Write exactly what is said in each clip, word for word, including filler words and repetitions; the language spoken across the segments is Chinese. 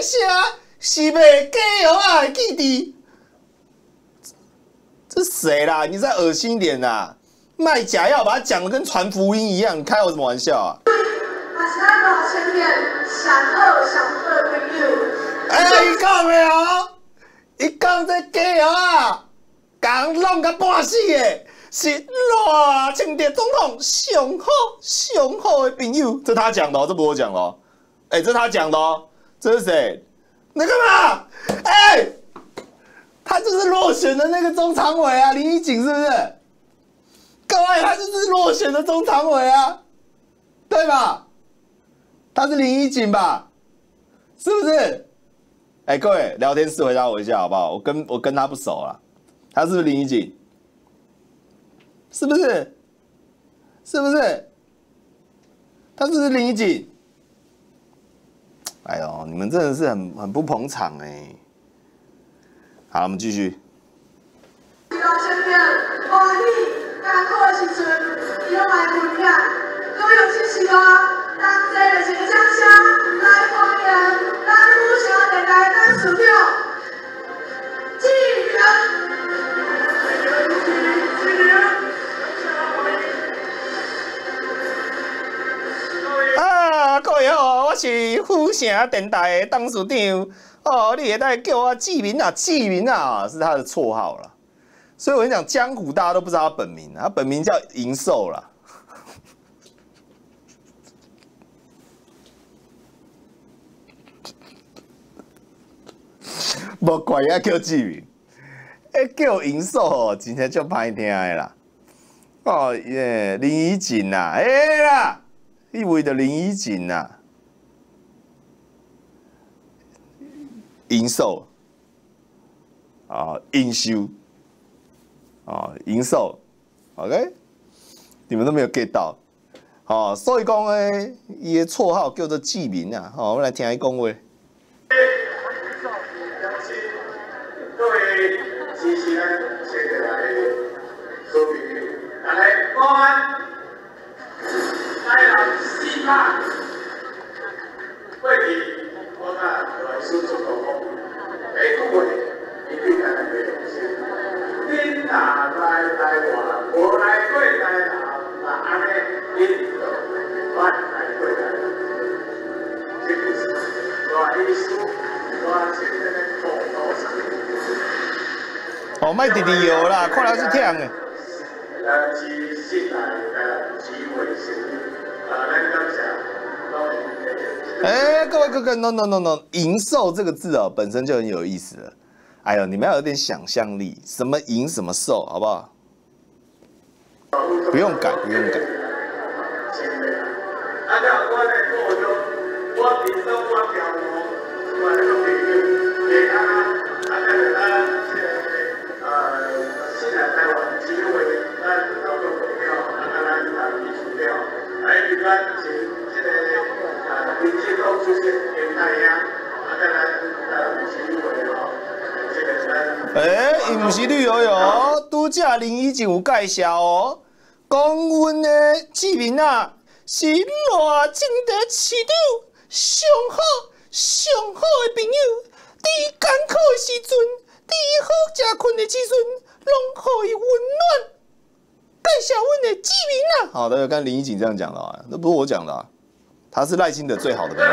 声是卖假药啊的记忆。这谁啦？你再恶心一点啦！卖假药，把它讲的跟传福音一样，你开我什么玩笑啊？ 嘛是咱老前面上好上好的朋友。 哎，伊讲的哦，伊讲这假药啊，讲弄甲半死的，是赖清德总统上好上好的朋友。这他讲的哦，这不是我讲的哦。哎、欸，这他讲的哦，这是谁？那干嘛？哎、欸，他就是落选的那个中常委啊，林怡景是不是？各位，他就是落选的中常委啊，对吧？他是林怡景吧？是不是？哎、欸，各位，聊天室回答我一下好不好？我跟我跟他不熟啦，他是不是林怡景？是不是？是不是？他是不是林怡景？哎呦，你们真的是很很不捧场哎、欸。好，我们继续。 老前面欢喜艰苦的时阵，伊拢来分享，各有支持哦。当这个请将声来欢迎咱虎城电台咱属长纪元。 啊，各位好，我是虎城电台的董事长。哦，你也在叫我纪明啊，纪明啊，是他的绰号啦。所以我跟你讲，江湖大家都不知道他本名啊，他本名叫银寿啦。无怪啊，叫纪明，哎，叫银寿哦，真正就歹听的啦。哦耶，林怡景呐，哎啦，以为的林怡景呐。银寿啊，银修啊，银寿 ，OK， 你们都没有 get 到，好、哦，所以讲呢，伊的绰号叫做纪明啊，好、哦，我们来听伊讲话。 各位支持咱新的来所朋友，大家午安，来人四百，过去我甲来师做同学。每句话，一定来来用心。恁若来台湾，无来过台南，那安尼恁就捌来过台南。这就是大意思，大前面的口头禅。 哦，卖直直摇啦，看来是忝的。 呃，是新来呃机会是，呃，咱感谢。 哎、欸，各位各位 ，no no no no， 银寿这个字哦，本身就很有意思了。哎呦，你们要有点想象力，什么银什么寿，好不好？不用改，不用改。哎、欸，伊不是绿油油，拄则林怡景有介绍哦，讲阮的志明啊，是赖清德市长上好上好的朋友，伫艰苦的时阵，伫好食困的时阵，拢互伊温暖。介绍阮的志明啊，好的，刚林怡景这样讲的啊，那不是我讲的啊，他是赖清德最好的朋友。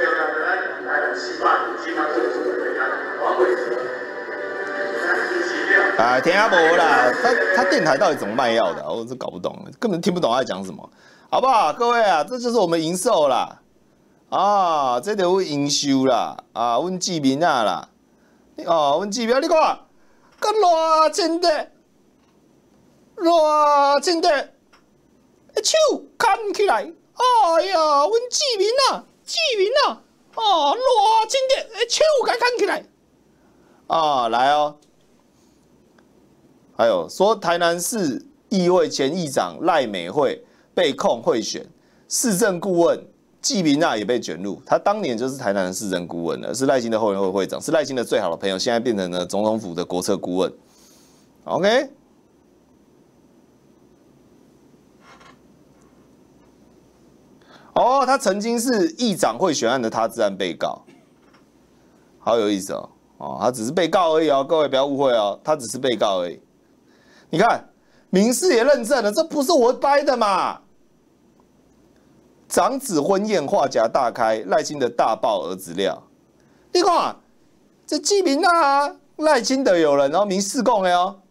啊，听下无啦，他他电台到底怎么卖药的、啊？我这搞不懂，根本听不懂他在讲什么，好不好？各位啊，这就是我们营售啦，啊，这就是营收啦，啊，阮志明啊啦，哦，阮志明，你看，甲偌真的，偌真的，手牵起来，哎呀，阮志明啊，志明啊，哦，偌真的，手甲牵起来，啊，来哦。还有说，台南市议会前议长赖美惠被控贿选，市政顾问纪明啊也被卷入。他当年就是台南的市政顾问了，是赖清德后援会会长，是赖清德最好的朋友，现在变成了总统府的国策顾问。OK， 哦，他曾经是议长贿选案的他治案被告。 好有意思哦。哦，他只是被告而已哦，各位不要误会哦，他只是被告而已。你看，民事也认证了，这不是我掰的嘛？长子婚宴话匣大开，赖清德大爆儿子料。你看，这纪明啊，赖清德有人，然后民事供的哦。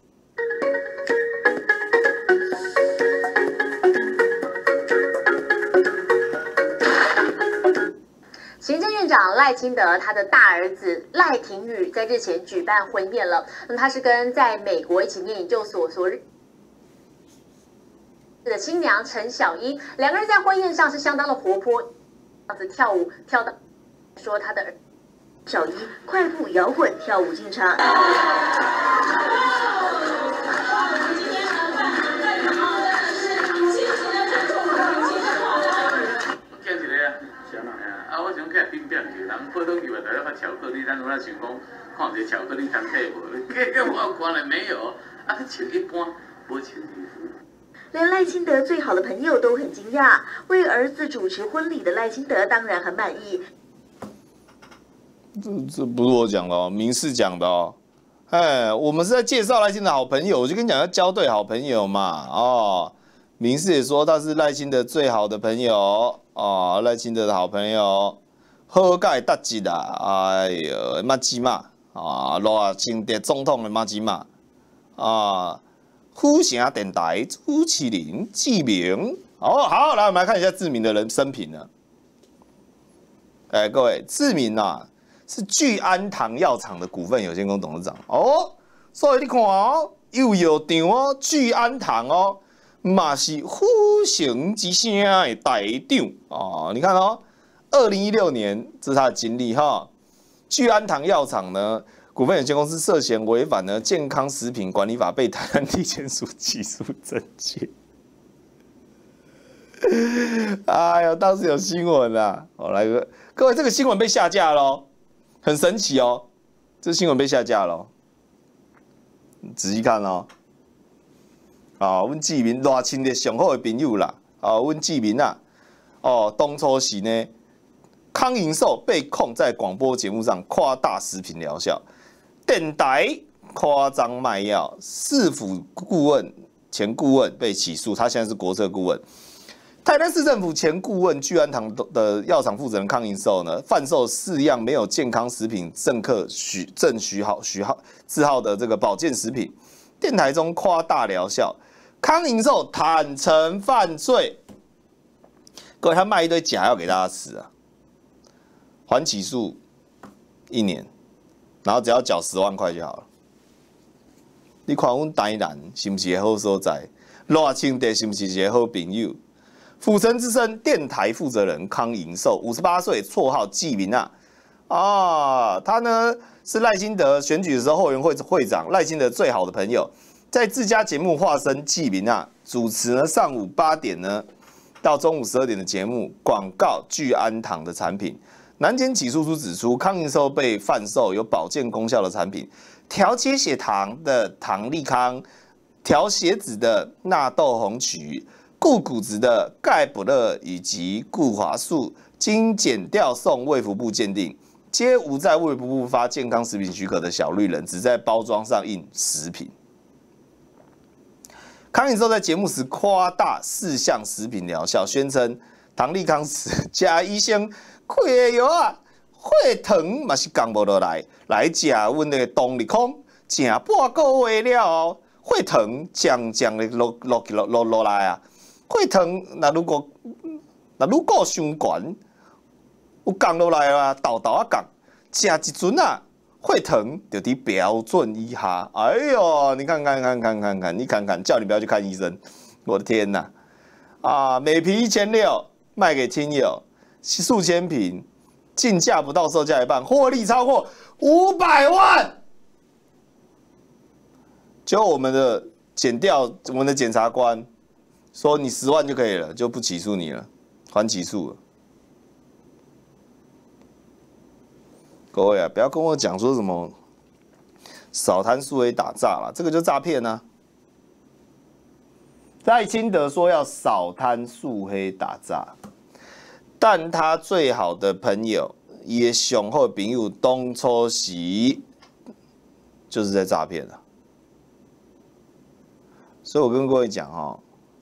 行政院长赖清德他的大儿子赖廷宇在日前举办婚宴了，那他是跟在美国一起念研究所所的新娘陈小英，两个人在婚宴上是相当的活泼，这样子跳舞跳到说他的小英快步摇滚跳舞进场。 啊，我想起来冰冰的，人普通以为大家发巧克力，咱有那想讲看一个巧克力当配无，结果我看了没有，啊，穿一般，无穿衣服。 连赖清德最好的朋友都很惊讶，为儿子主持婚礼的赖清德当然很满意。 这这不是我讲的哦，民事讲的哦。哎，我们是在介绍赖清德好朋友，我就跟你讲要交对好朋友嘛。哦，民事也说他是赖清德最好的朋友。哦，赖清德的好朋友，好解搭吉啦，哎呦，马吉嘛，啊，赖清德总统的马吉嘛，啊，虎城电台主持人志明，哦，好，来我们来看一下志明的人生平呢。哎，各位，志明啊，是聚安堂药厂的股份有限公司董事长哦，所以你看哦，有药厂哦，聚安堂哦。嘛是虎城之声的台长哦，你看哦，二零一六年这是他的经历哈。聚安堂药厂呢股份有限公司涉嫌违反呢健康食品管理法，被台南地检署起诉侦结。哎呀，当时有新闻啦，我来个各位，这个新闻被下架喽，很神奇哦，这新闻被下架喽，仔细看哦。啊，阮志明偌亲的上好的朋友啦，啊，阮志明啊，哦，当初是呢，康盈寿被控在广播节目上夸大食品疗效，电台夸张卖药，市府顾问前顾问被起诉，他现在是国策顾问。台南市政府前顾问聚安堂的药厂负责人康盈寿呢，贩售四样没有健康食品政客许郑许好许号字号的这个保健食品，电台中夸大疗效。康盈寿坦承犯罪，各位，他卖一堆假药给大家吃啊，缓起诉一年，然后只要缴十万块就好了。你看阮台南是不是一个好所在？赖清德是不是一个好朋友？府城之声电台负责人康盈寿，五十八岁，绰号纪明啊，啊，他呢是赖清德选举的时候后援会会长，赖清德最好的朋友。在自家节目化身纪明啊，主持呢上午八点呢到中午十二点的节目，广告聚安堂的产品。南检起诉书指出，康盈寿被贩售有保健功效的产品，调节血糖的糖利康，调血脂的纳豆红曲，固骨质的钙补乐以及固华素，经检调送卫福部鉴定，皆无在卫福部发健康食品许可的小绿人，只在包装上印食品。康盈寿在节目时夸大四项食品疗效，宣称唐利康时加医生开的药啊，血糖嘛是降不落来，来食阮的动力康，食半个月了哦，血糖渐渐的落落落落落来啊，血糖那如果那如果伤悬，有降落来啊，豆豆啊降，食一阵啊。血糖就在标准以下，哎呦，你看看看看看看，你看看，叫你不要去看医生，我的天哪！啊，每瓶一千六，卖给亲友，数千瓶，进价不到售价一半，获利超过五百万。就我们的检调，我们的检察官说你十万就可以了，就不起诉你了，还起诉了。各位啊，不要跟我讲说什么扫贪素黑打诈啦，这个就诈骗啊！赖清德说要扫贪素黑打诈，但他最好的朋友伊的上好的朋友当初时就是在诈骗了。所以我跟各位讲哦，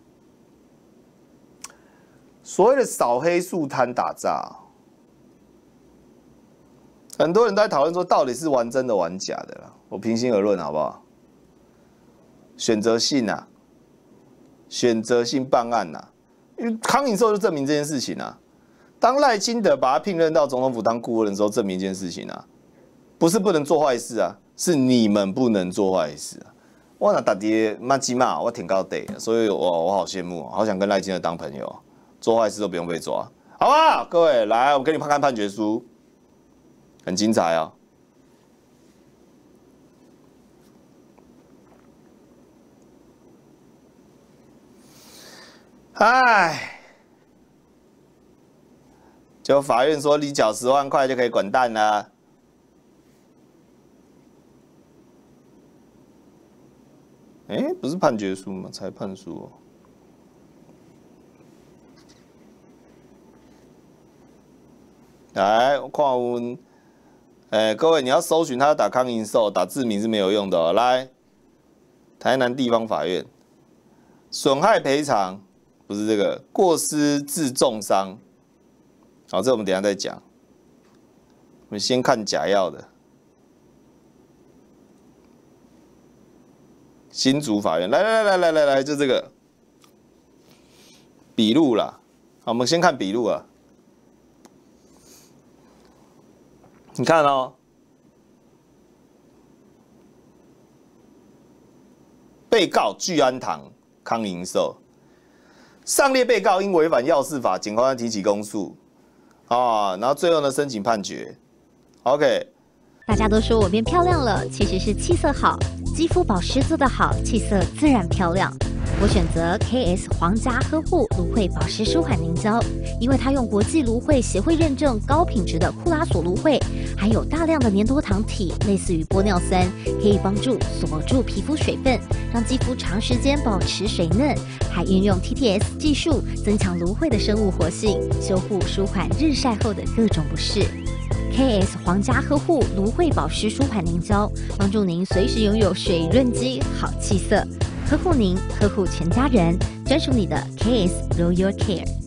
所谓的扫黑树摊打诈，很多人都在讨论说，到底是玩真的玩假的啦。我平心而论好不好？选择性啊，选择性办案呐、啊，因为康颖寿就证明这件事情啊。当赖清德把他聘任到总统府当顾问的时候，证明一件事情啊，不是不能做坏事啊，是你们不能做坏事啊。我那大爹骂鸡骂，我挺高得，所以我我好羡慕，好想跟赖清德当朋友，做坏事都不用被抓，好不好？各位来，我给你看看判决书，很精彩哦。唉，就法院说你缴十万块就可以滚蛋了。哎、欸，不是判决书吗？裁判书哦。来，我看有，哎、欸，各位你要搜寻他打康盈寿，打志明是没有用的哦。来，台南地方法院，损害赔偿。不是这个过失致重伤，好，这我们等一下再讲。我们先看假药的，新竹法院，来来来来来来，就这个笔录啦。好，我们先看笔录啊。你看哦，被告聚安堂康盈寿。上列被告因违反药事法，检方提起公诉，啊，然后最后呢申请判决。OK。 大家都说我变漂亮了，其实是气色好，肌肤保湿做得好，气色自然漂亮。我选择 K S 皇家呵护芦荟保湿舒缓凝胶，因为它用国际芦荟协会认证高品质的库拉索芦荟，含有大量的粘多糖体，类似于玻尿酸，可以帮助锁住皮肤水分，让肌肤长时间保持水嫩，还运用 T T S 技术增强芦荟的生物活性，修护舒缓日晒后的各种不适。K S 皇家呵护芦荟保湿舒缓凝胶，帮助您随时拥有水润肌、好气色，呵护您，呵护全家人，专属你的 K S Royal Care。